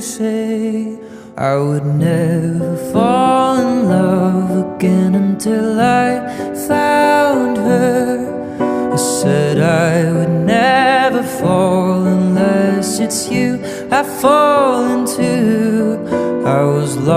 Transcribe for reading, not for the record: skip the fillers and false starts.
to say I would never fall in love again until I found her. I said I would never fall unless it's you I fall into. I was lost